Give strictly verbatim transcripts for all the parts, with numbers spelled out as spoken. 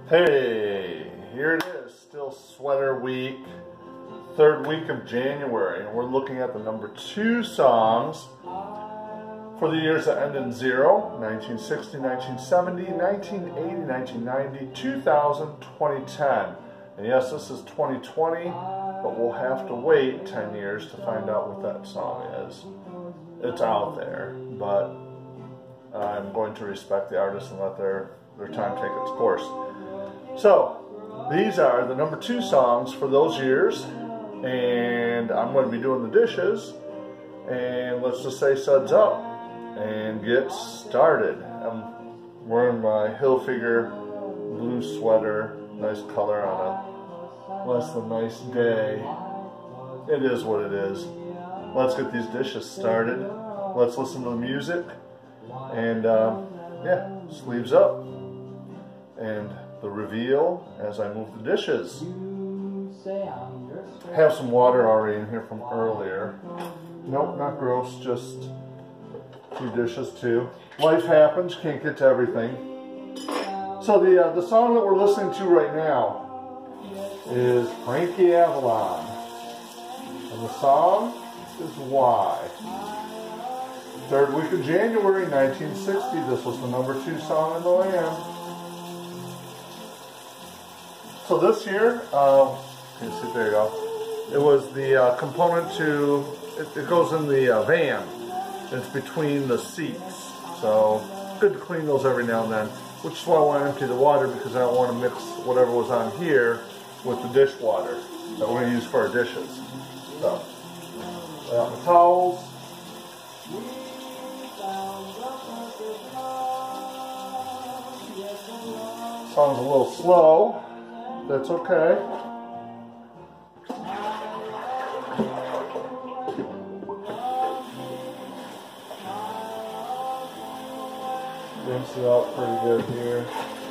Hey, here it is, still sweater week, third week of January, and we're looking at the number two songs for the years that end in zero, nineteen sixty, nineteen seventy, nineteen eighty, nineteen ninety, two thousand, twenty ten. And yes, this is twenty twenty, but we'll have to wait ten years to find out what that song is. It's out there, but I'm going to respect the artist and let their, their time take its course. So, these are the number two songs for those years, and I'm going to be doing the dishes, and let's just say suds up and get started. I'm wearing my Hilfiger blue sweater, nice color on a less than nice day. It is what it is. Let's get these dishes started. Let's listen to the music, and uh, yeah, sleeves up, and the reveal as I move the dishes. Have some water already in here from earlier. Nope, not gross, just a few dishes too. Life happens, can't get to everything. So the, uh, the song that we're listening to right now is Frankie Avalon. And the song is Why. Third week of January, nineteen sixty. This was the number two song in the land. So this year, uh, you see, there you go. It was the uh, component to, it, it goes in the uh, van. It's between the seats. So good to clean those every now and then, which is why I want to empty the water, because I don't want to mix whatever was on here with the dishwater that we're going to use for our dishes. So, lay out my towels. Song's a little slow. That's okay. Rinse it out pretty good here.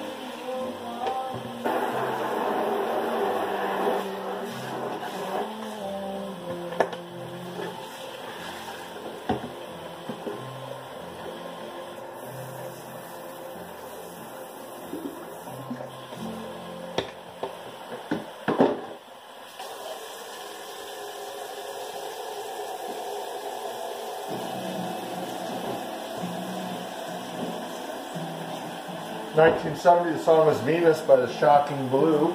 nineteen seventy, the song was Venus by the Shocking Blue.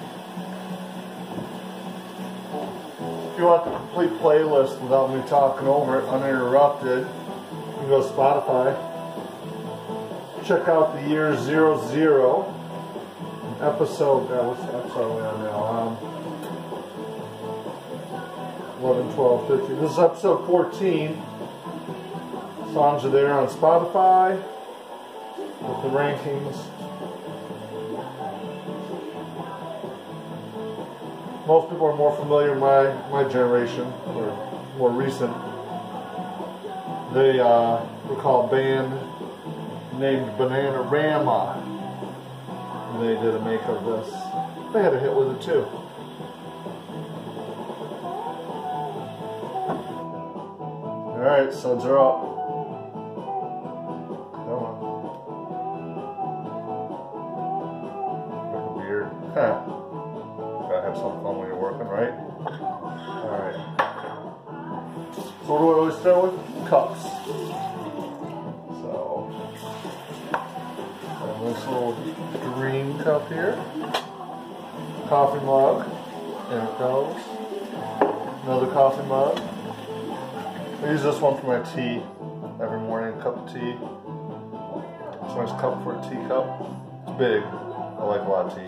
If you want the complete playlist without me talking over it uninterrupted, you can go to Spotify. Check out the year zero zero. Episode, uh, what's the episode are we on now? Um, eleven, twelve, thirteen. This is episode fourteen. Songs are there on Spotify with the rankings. Most people are more familiar with my, my generation, or more recent. They uh, recall a band named Bananarama. They did a make of this. They had a hit with it too. Alright, suds are up. Come on. Huh. Gotta have some fun when you're working, right? Alright. So what do I always start with? Cups. So, a nice little green cup here. Coffee mug. There it goes. Another coffee mug. I use this one for my tea. Every morning, a cup of tea. It's a nice cup for a teacup. It's big. I like a lot of tea.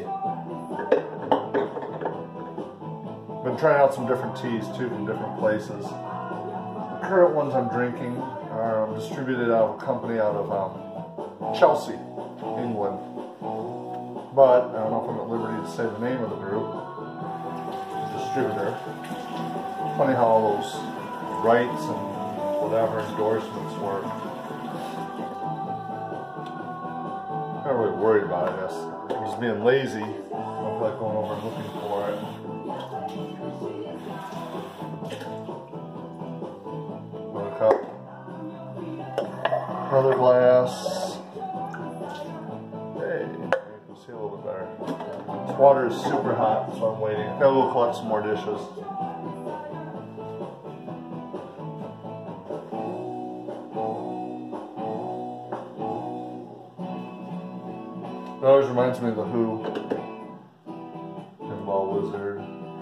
Been trying out some different teas too from different places. The current ones I'm drinking are distributed out of a company out of um, Chelsea, England. But I don't know if I'm at liberty to say the name of the group, the distributor. Funny how all those rights and whatever endorsements work. I'm not really worried about it. I guess I was being lazy. I don't feel like going over and looking for it. Another cup. Another glass. Hey, you can see a little bit better. Water is super hot, so I'm waiting. Gotta go collect some more dishes. It always reminds me of the Who. Pinball Wizard.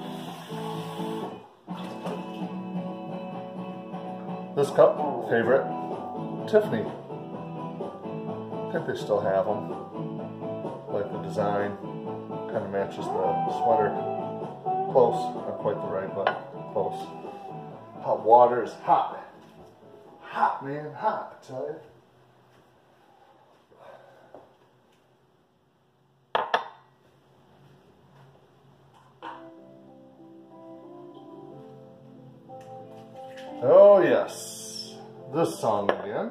This cup, favorite, Tiffany. I think they still have them. Like the design, kind of matches the sweater. Close, not quite the right, but close. Hot water is hot. Hot, man, hot, I tell you. Oh yes, this song again.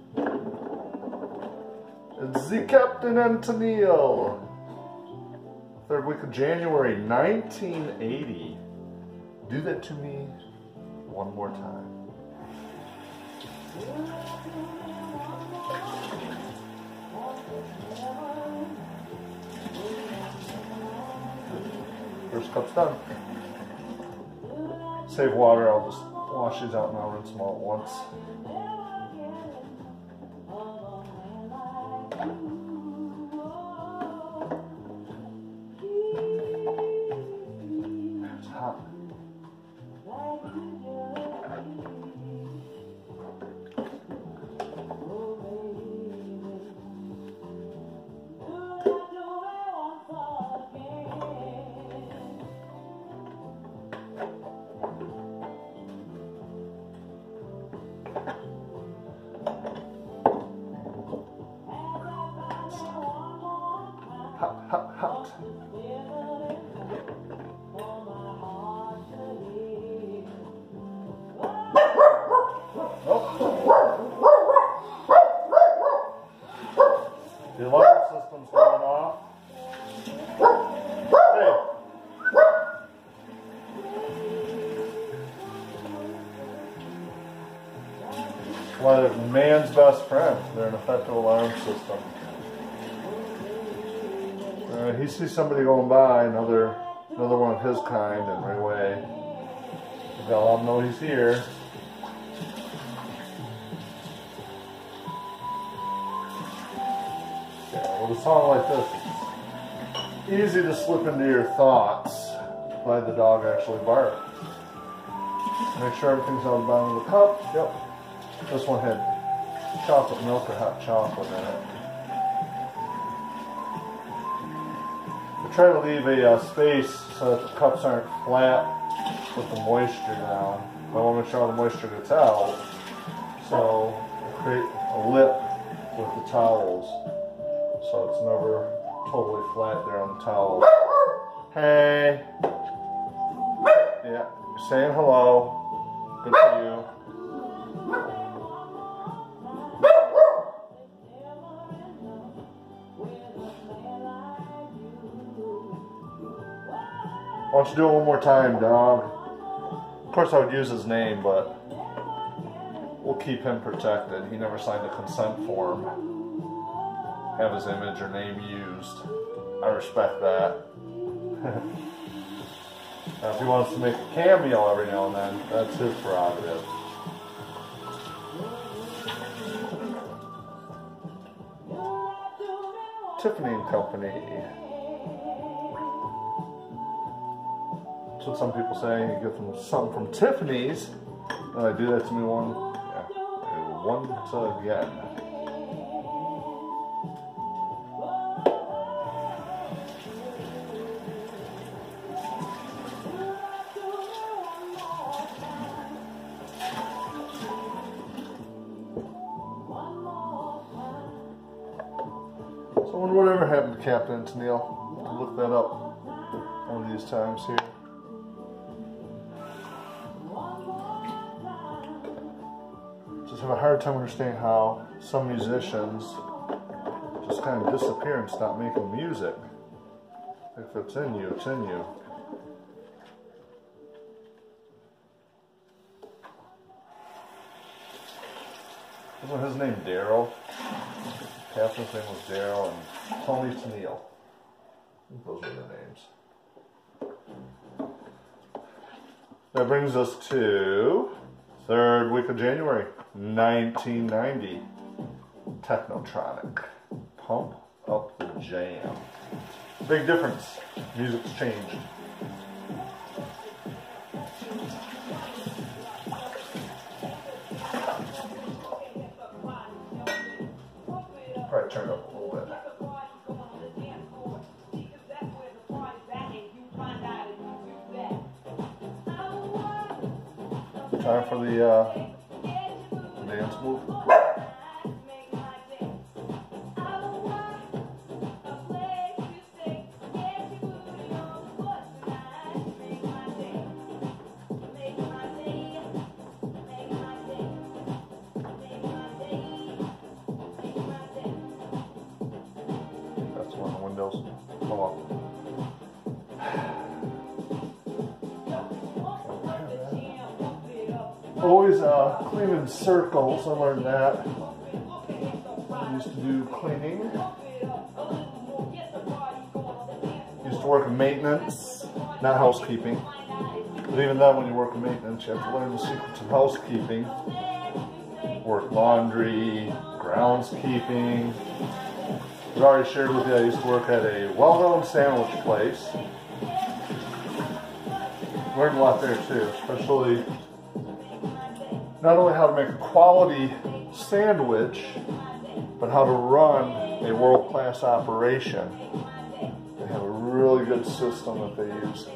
It's the Captain and Tennille. Third week of January, nineteen eighty. Do that to me one more time. First cup's done. Save water, I'll just wash these out and I'll rinse them all at once. It's hot. Hot, hot, hot. Oh. The alarm system's going off. Hey. Well, they're man's best friend. They're an effective alarm system. Uh, he sees somebody going by, another another one of his kind, and right away, they'll let him know he's here. Yeah, with a song like this, it's easy to slip into your thoughts by the dog actually bark. Make sure everything's on the bottom of the cup. Yep. This one had chocolate milk or hot chocolate in it. Try to leave a uh, space so that the cups aren't flat with the moisture down. I want to make sure all the moisture gets out. So create a lip with the towels so it's never totally flat there on the towels. Hey! Yeah, you're saying hello. Good for you. Why don't you do it one more time, dog? Of course I would use his name, but we'll keep him protected. He never signed a consent form. Have his image or name used. I respect that. Now if he wants to make a cameo every now and then, that's his prerogative. Tiffany and Company. That's what some people say. You get from something from Tiffany's. Uh, do that to me one, yeah, once again. So I wonder whatever happened to Captain Tennille. I'll look that up one of these times here. Just have a hard time understanding how some musicians just kind of disappear and stop making music. If it's in you, it's in you. Wasn't his name Daryl? Captain's name was Daryl, and Tony Tennille. Those are the names. That brings us to third week of January, nineteen ninety. Technotronic. Pump Up the Jam. Big difference. Music's changed. Probably turn it up a little bit. Time for the uh, dance move. That's when the windows come up. Always uh, cleaning circles, I learned that. I used to do cleaning. Used to work in maintenance, not housekeeping. But even then, when you work in maintenance, you have to learn the secrets of housekeeping. Work laundry, groundskeeping. I've already shared with you I used to work at a well-known sandwich place. Learned a lot there too, especially not only how to make a quality sandwich, but how to run a world-class operation. They have a really good system that they use.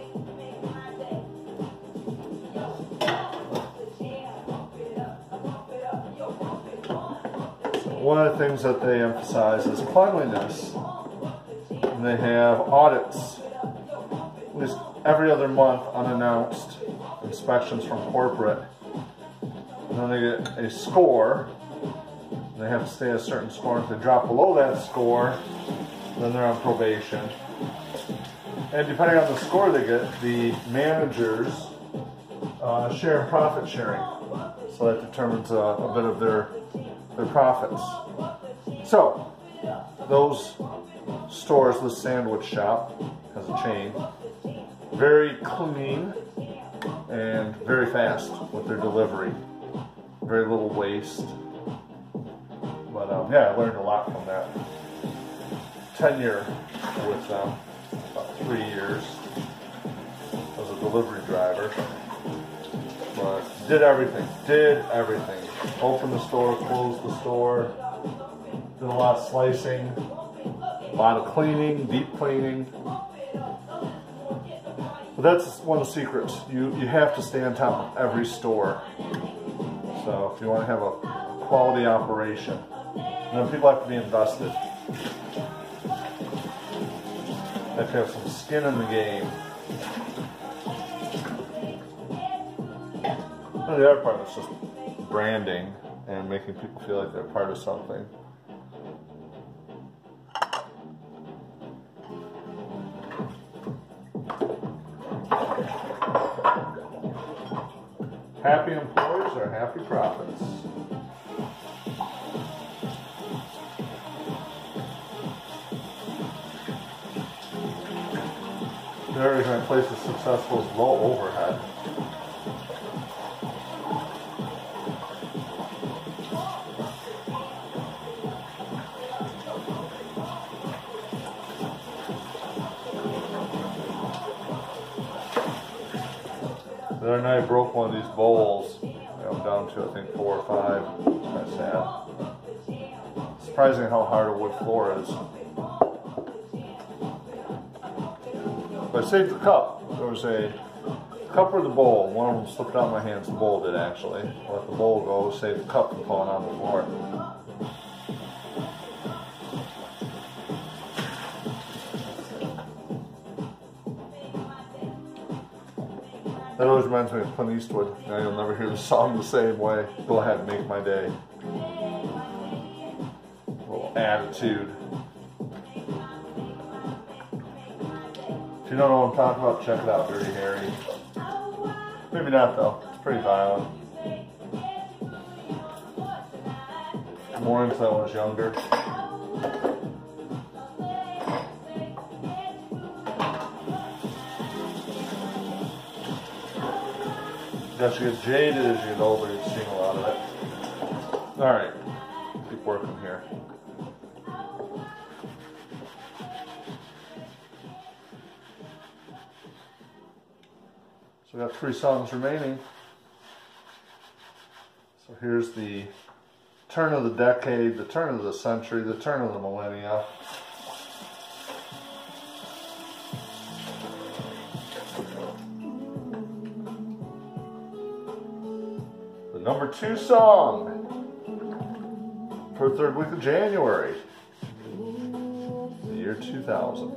One of the things that they emphasize is cleanliness. And they have audits, at least every other month, unannounced inspections from corporate. And then they get a score. They have to stay at a certain score. If they drop below that score, then they're on probation. And depending on the score they get, the managers uh, share in profit sharing. So that determines uh, a bit of their, their profits. So, those stores, the sandwich shop has a chain, very clean and very fast with their delivery. Very little waste. But um, yeah, I learned a lot from that. Tenure with them, about three years as a delivery driver. But did everything, did everything. Opened the store, closed the store, did a lot of slicing, a lot of cleaning, deep cleaning. But that's one of the secrets. You, you have to stay on top of every store. So if you want to have a quality operation, and then people have to be invested. They have to have some skin in the game. And the other part is just branding and making people feel like they're part of something. Happy employees are happy profits. The other reason a place is successful is low overhead. The other night I broke one of these bowls. I'm down to I think four or five. It's kind of sad. Surprising how hard a wood floor is. But I saved the cup. There was a cup or the bowl. One of them slipped out of my hands. The bowl did actually. I let the bowl go, saved the cup from falling on the floor. That always reminds me of Clint Eastwood. Now you'll never hear the song the same way. Go ahead, make my day. A little attitude. If you don't know what I'm talking about, check it out, Dirty Harry. Maybe not though, it's pretty violent. More into that when I was younger. guess you get jaded as you get older, you're seeing a lot of it. Alright, keep working here. So we got three songs remaining. So here's the turn of the decade, the turn of the century, the turn of the millennia. The number two song for the third week of January, the year two thousand.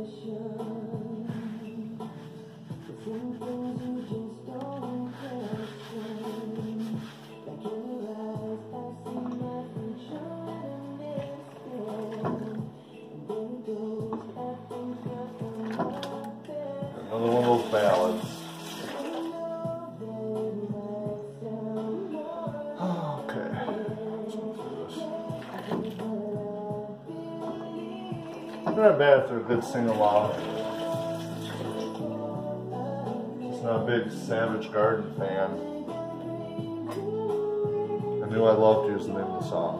Another one of those ballads. Okay, let's go through this. Not bad if they're a good sing-along. Just not a big Savage Garden fan. I knew I loved you is the name of the song.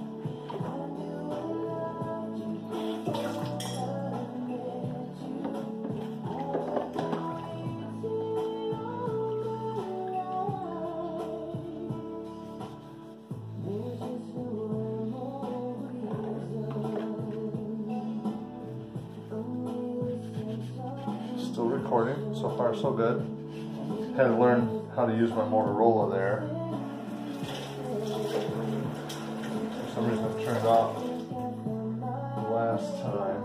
Still recording, so far so good. Had to learn how to use my Motorola there. For some reason it turned off last time.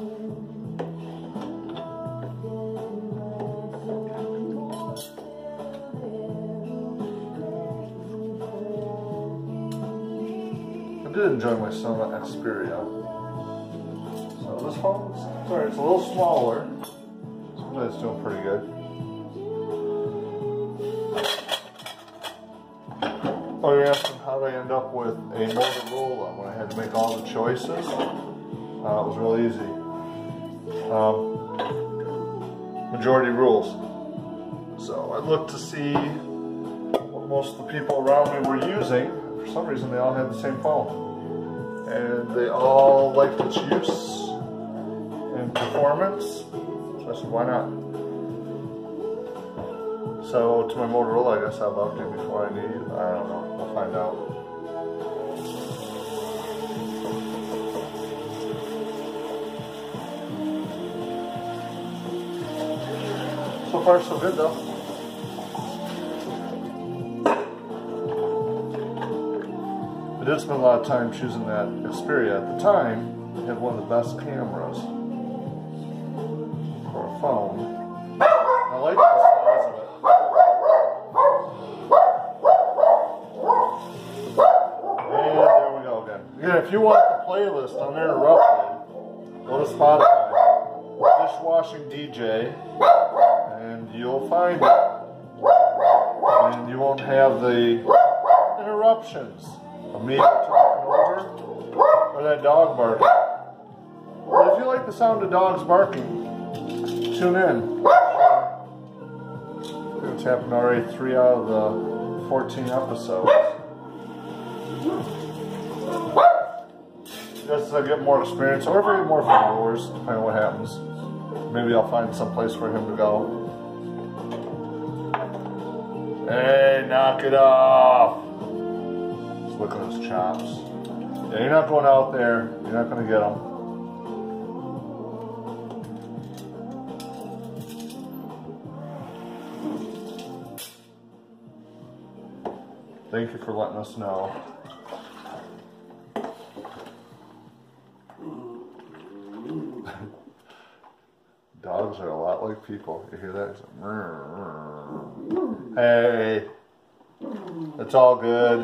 I did enjoy my Sona Xperia. So this phone, sorry, it's a little smaller. But it's doing pretty good. Oh, you're asking how did I end up with a Motorola when I had to make all the choices? Uh, it was real easy. Um, majority rules. So I looked to see what most of the people around me were using. For some reason, they all had the same phone. And they all liked its use and performance. I said, why not? So, to my Motorola, I guess I loved it before I knew you. I don't know. We'll find out. So far, so good, though. I did spend a lot of time choosing that Xperia. At the time, it had one of the best cameras for a phone. I like the size of it. And there we go again. Yeah, if you want the playlist uninterrupted, go to Spotify, Dishwashing D J, and you'll find it. And you won't have the interruptions of me talking over or that dog barking. But if you like the sound of dogs barking, tune in. It's happened already three out of the fourteen episodes. Just to get more experience, or maybe more followers, depending on what happens. Maybe I'll find some place for him to go. Hey, knock it off! Just look at his chops. Yeah, you're not going out there. You're not going to get them. Thank you for letting us know. Dogs are a lot like people. You hear that? It's like, hey, it's all good.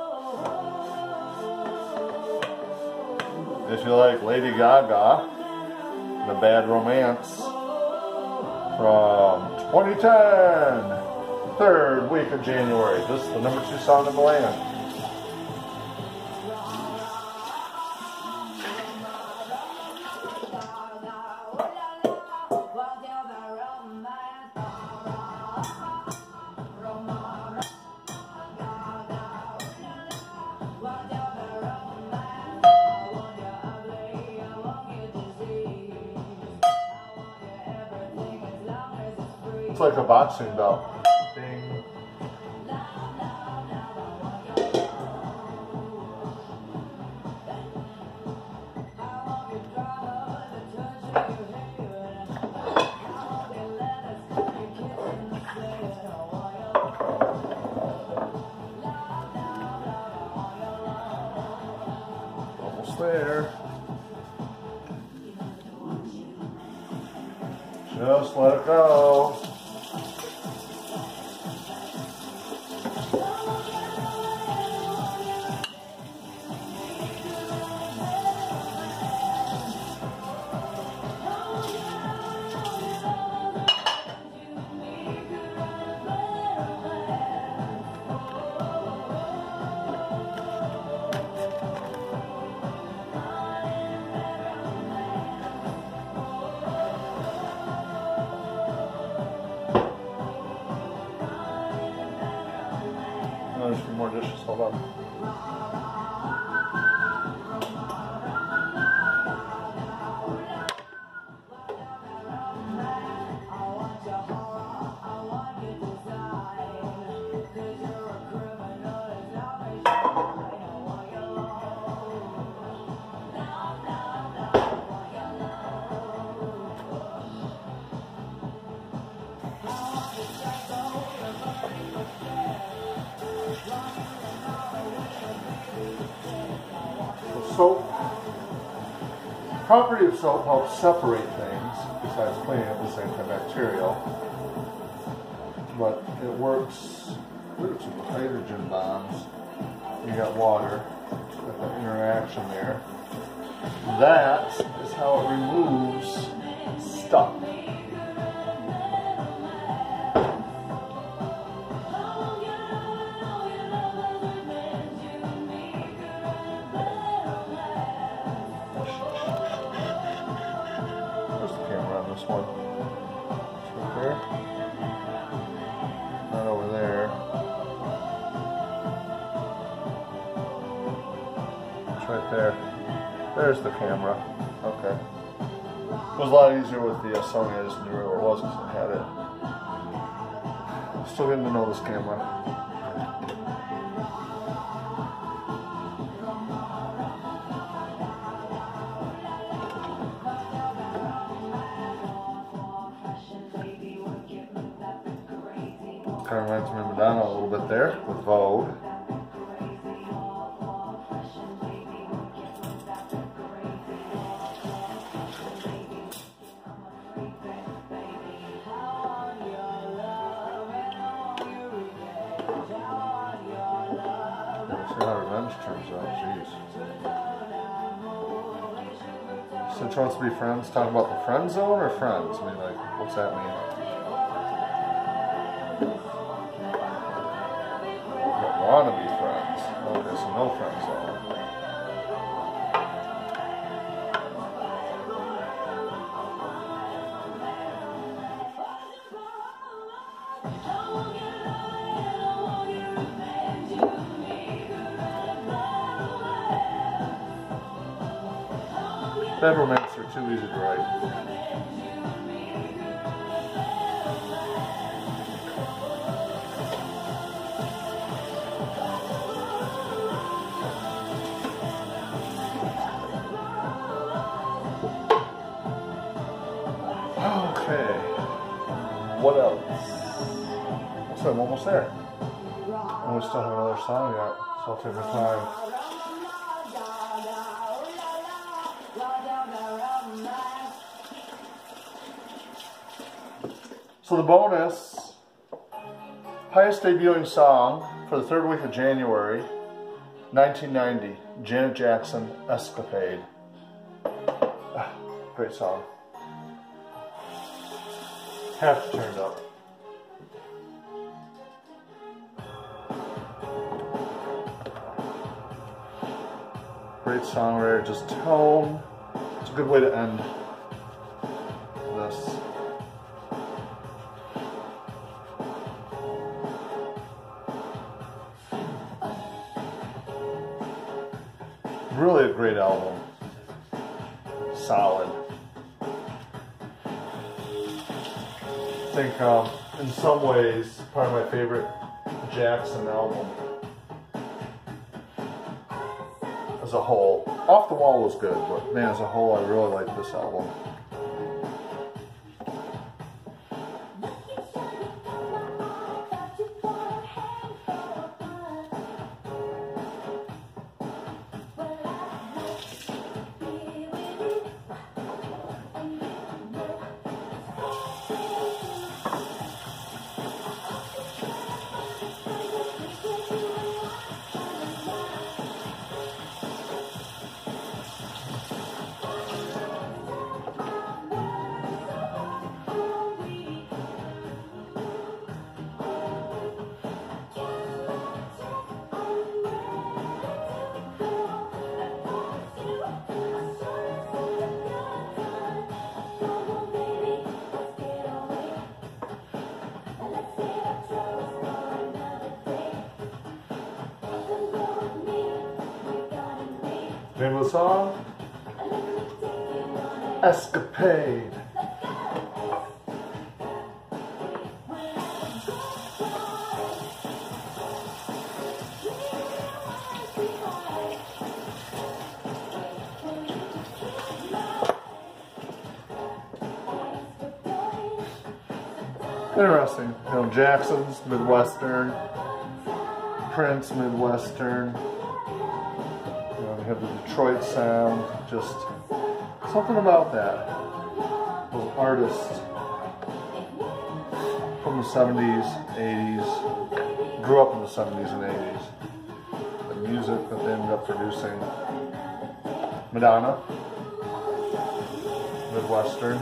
If you like Lady Gaga and A Bad Romance from twenty ten. Third week of January. This is the number two song in the land. It's like a boxing belt. Ding. Almost there. Just let it go. There's a few more dishes, hold on. Soap. Property of soap helps separate things, besides cleaning it with antibacterial. But it works with hydrogen bonds. You got water, got that interaction there. That is how it removes stuff. One. It's right there. Not over there. It's right there. There's the camera. Okay. It was a lot easier with the uh, Sony. I just knew where it was because I had it. Still getting to know this camera. Kind of reminds me of Madonna a little bit there with Vogue. Let's see how Revenge turns out. Jeez. So she wants to be friends. Talk about the friend zone or friends? I mean, like, what's that mean? Want to be friends. Okay, so no friends zone. Bad romance are too easy to write. Okay, what else? So I'm almost there. And we still have another song yet, so I'll take my time. So the bonus, highest debuting song for the third week of January, nineteen ninety, Janet Jackson, Escapade. Ah, great song. Half turned up. Great songwriter, just tone. It's a good way to end this. Really a great album. Solid. I think um, in some ways, probably my favorite Jackson album as a whole. Off the Wall was good, but man, as a whole, I really like this album. Name of the song? Escapade. Interesting. You know, Jackson's Midwestern, Prince Midwestern. You know, they have the Detroit sound. Just something about that. Those artists from the seventies, eighties, grew up in the seventies and eighties. The music that they ended up producing. Madonna, Midwestern.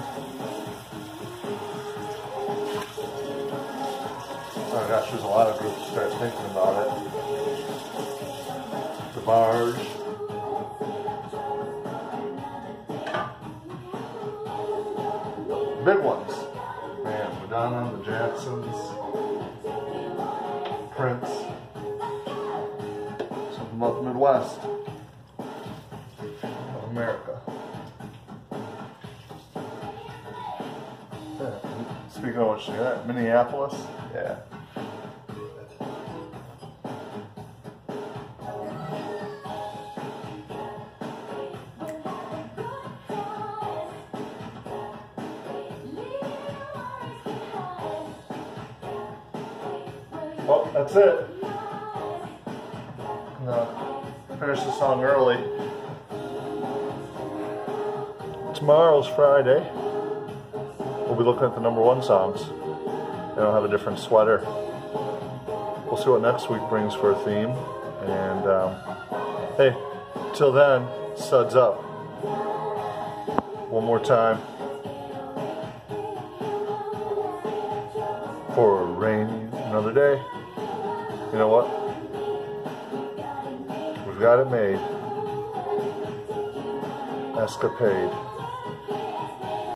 Oh gosh, there's a lot of groups to start thinking about it. The Barge. Big ones. Man, Madonna, the Jacksons, Prince. Something about the Midwest of America. Yeah. Speaking of which, yeah, Minneapolis. Yeah. Well, that's it. No, finish the song early. Tomorrow's Friday. We'll be looking at the number one songs. They don't have a different sweater. We'll see what next week brings for a theme. And um, hey, till then, suds up. One more time. For a rainy another day. You know what? We've got it made. Escapade.